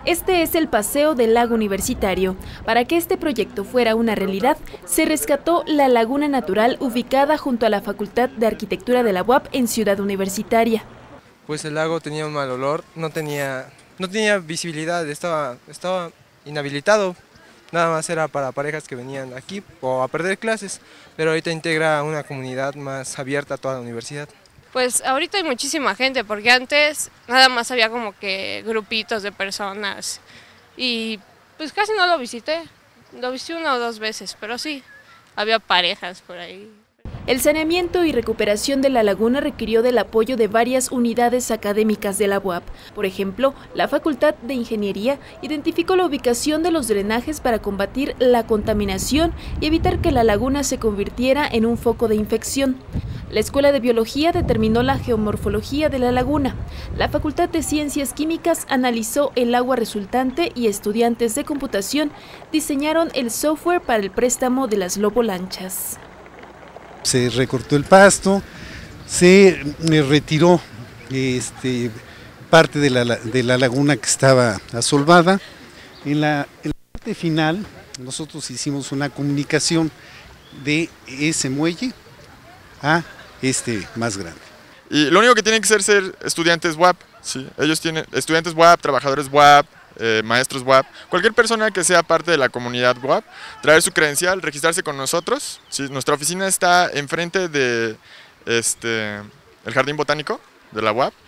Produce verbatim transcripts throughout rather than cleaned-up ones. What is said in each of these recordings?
Este es el paseo del lago Universitario. Para que este proyecto fuera una realidad, se rescató la laguna natural ubicada junto a la Facultad de Arquitectura de la U A P en Ciudad Universitaria. Pues el lago tenía un mal olor, no tenía, no tenía visibilidad, estaba, estaba inhabilitado. Nada más era para parejas que venían aquí o a perder clases, pero ahorita integra una comunidad más abierta a toda la universidad. Pues ahorita hay muchísima gente, porque antes nada más había como que grupitos de personas y pues casi no lo visité, lo visité una o dos veces, pero sí, había parejas por ahí. El saneamiento y recuperación de la laguna requirió del apoyo de varias unidades académicas de la U A P. Por ejemplo, la Facultad de Ingeniería identificó la ubicación de los drenajes para combatir la contaminación y evitar que la laguna se convirtiera en un foco de infección. La Escuela de Biología determinó la geomorfología de la laguna. La Facultad de Ciencias Químicas analizó el agua resultante y estudiantes de computación diseñaron el software para el préstamo de las lobolanchas. Se recortó el pasto, se retiró este, parte de la, de la laguna que estaba asolvada. En la, en la parte final nosotros hicimos una comunicación de ese muelle a este más grande. Y lo único que tienen que ser ser estudiantes U A P, ¿sí? Ellos tienen estudiantes U A P, trabajadores U A P, eh, maestros U A P, cualquier persona que sea parte de la comunidad U A P, traer su credencial, registrarse con nosotros, ¿sí? Nuestra oficina está enfrente de este, el Jardín Botánico de la U A P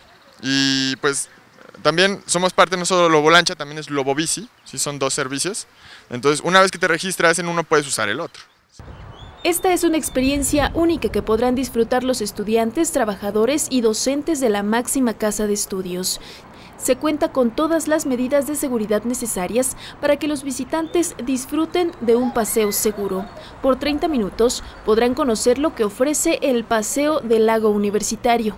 y pues también somos parte no solo de Lobolancha, también es Lobobici, ¿sí? Son dos servicios, entonces una vez que te registras en uno puedes usar el otro. Esta es una experiencia única que podrán disfrutar los estudiantes, trabajadores y docentes de la máxima casa de estudios. Se cuenta con todas las medidas de seguridad necesarias para que los visitantes disfruten de un paseo seguro. Por treinta minutos podrán conocer lo que ofrece el paseo del lago Universitario.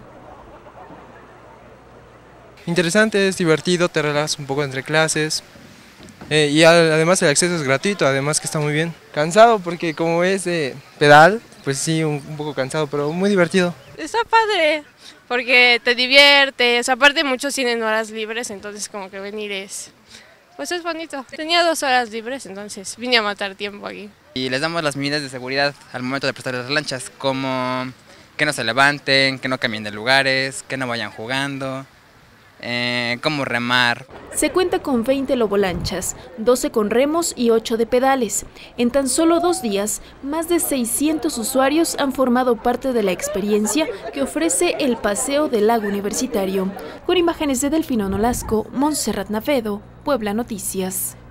Interesante, es divertido, te relajas un poco entre clases. Eh, y además el acceso es gratuito, además que está muy bien. Cansado porque como es de pedal, pues sí, un, un poco cansado, pero muy divertido. Está padre, porque te diviertes, aparte muchos tienen horas libres, entonces como que venir es, pues es bonito. Tenía dos horas libres, entonces vine a matar tiempo aquí. Y les damos las medidas de seguridad al momento de prestar las lanchas, como que no se levanten, que no cambien de lugares, que no vayan jugando. Eh, cómo remar. Se cuenta con veinte lobolanchas, doce con remos y ocho de pedales. En tan solo dos días, más de seiscientos usuarios han formado parte de la experiencia que ofrece el paseo del lago Universitario. Con imágenes de Delfino Nolasco, Montserrat Navedo, Puebla Noticias.